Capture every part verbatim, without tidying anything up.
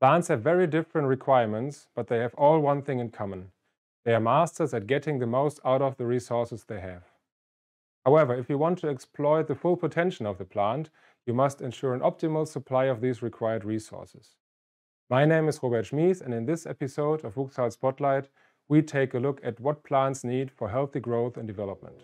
Plants have very different requirements, but they have all one thing in common. They are masters at getting the most out of the resources they have. However, if you want to exploit the full potential of the plant, you must ensure an optimal supply of these required resources. My name is Robert Schmies, and in this episode of WUXAL Spotlight, we take a look at what plants need for healthy growth and development.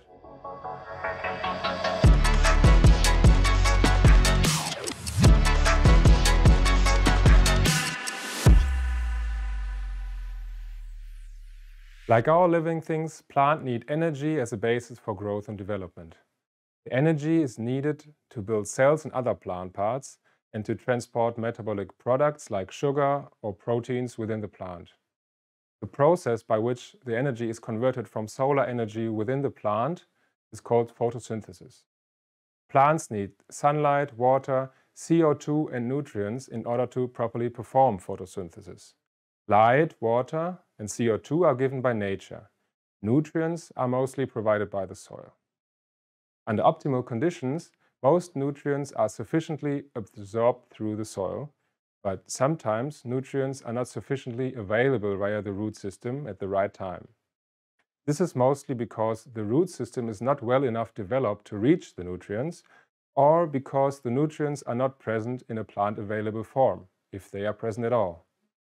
Like all living things, plants need energy as a basis for growth and development. The energy is needed to build cells and other plant parts and to transport metabolic products like sugar or proteins within the plant. The process by which the energy is converted from solar energy within the plant is called photosynthesis. Plants need sunlight, water, C O two and nutrients in order to properly perform photosynthesis. Light, water, and C O two are given by nature. Nutrients are mostly provided by the soil. Under optimal conditions, most nutrients are sufficiently absorbed through the soil, but sometimes nutrients are not sufficiently available via the root system at the right time. This is mostly because the root system is not well enough developed to reach the nutrients, or because the nutrients are not present in a plant-available form, if they are present at all.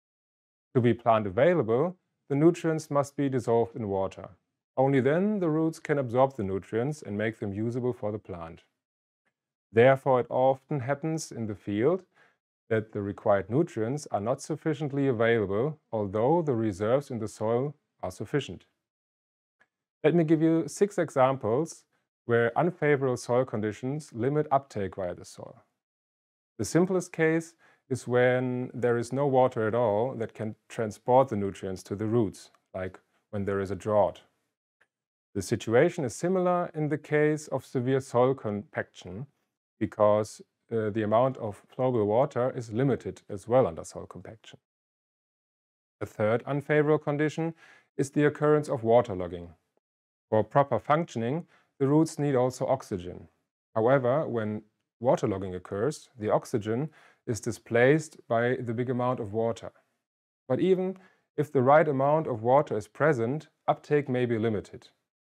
To be plant-available, the nutrients must be dissolved in water. Only then the roots can absorb the nutrients and make them usable for the plant. Therefore, it often happens in the field that the required nutrients are not sufficiently available, although the reserves in the soil are sufficient. Let me give you six examples where unfavorable soil conditions limit uptake via the soil. The simplest case is when there is no water at all that can transport the nutrients to the roots, like when there is a drought. The situation is similar in the case of severe soil compaction, because uh, the amount of flowable water is limited as well under soil compaction. The third unfavorable condition is the occurrence of waterlogging. For proper functioning, the roots need also oxygen. However, when waterlogging occurs, the oxygen is displaced by the big amount of water. But even if the right amount of water is present, uptake may be limited.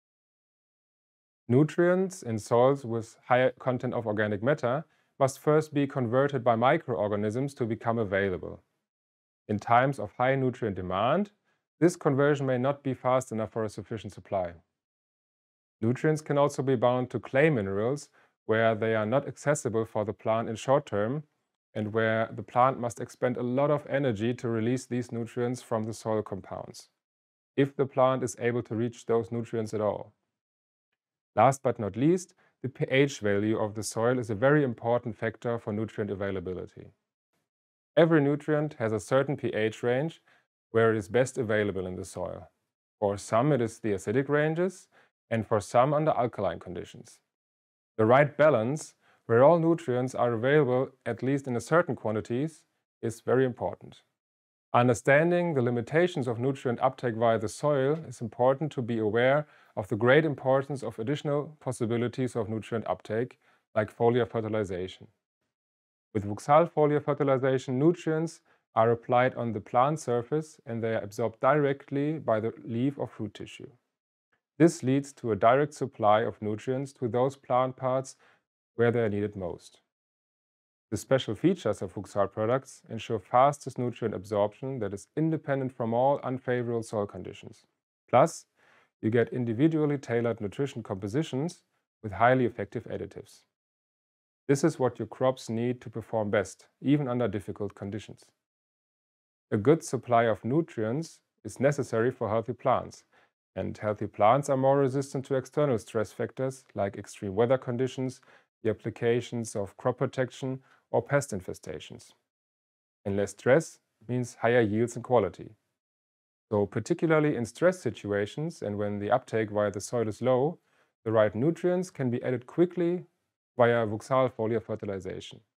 Nutrients in soils with higher content of organic matter must first be converted by microorganisms to become available. In times of high nutrient demand, this conversion may not be fast enough for a sufficient supply. Nutrients can also be bound to clay minerals where they are not accessible for the plant in short term, and where the plant must expend a lot of energy to release these nutrients from the soil compounds, if the plant is able to reach those nutrients at all. Last but not least, the pH value of the soil is a very important factor for nutrient availability. Every nutrient has a certain pH range where it is best available in the soil. For some it is the acidic ranges, and for some under alkaline conditions. The right balance, where all nutrients are available at least in a certain quantities, is very important. Understanding the limitations of nutrient uptake via the soil is important to be aware of the great importance of additional possibilities of nutrient uptake, like foliar fertilization. With WUXAL foliar fertilization, nutrients are applied on the plant surface and they are absorbed directly by the leaf or fruit tissue. This leads to a direct supply of nutrients to those plant parts where they are needed most. The special features of WUXAL products ensure fastest nutrient absorption that is independent from all unfavorable soil conditions. Plus, you get individually tailored nutrition compositions with highly effective additives. This is what your crops need to perform best, even under difficult conditions. A good supply of nutrients is necessary for healthy plants, and healthy plants are more resistant to external stress factors like extreme weather conditions, the applications of crop protection, or pest infestations. And less stress means higher yields and quality. So particularly in stress situations and when the uptake via the soil is low, the right nutrients can be added quickly via WUXAL foliar fertilization.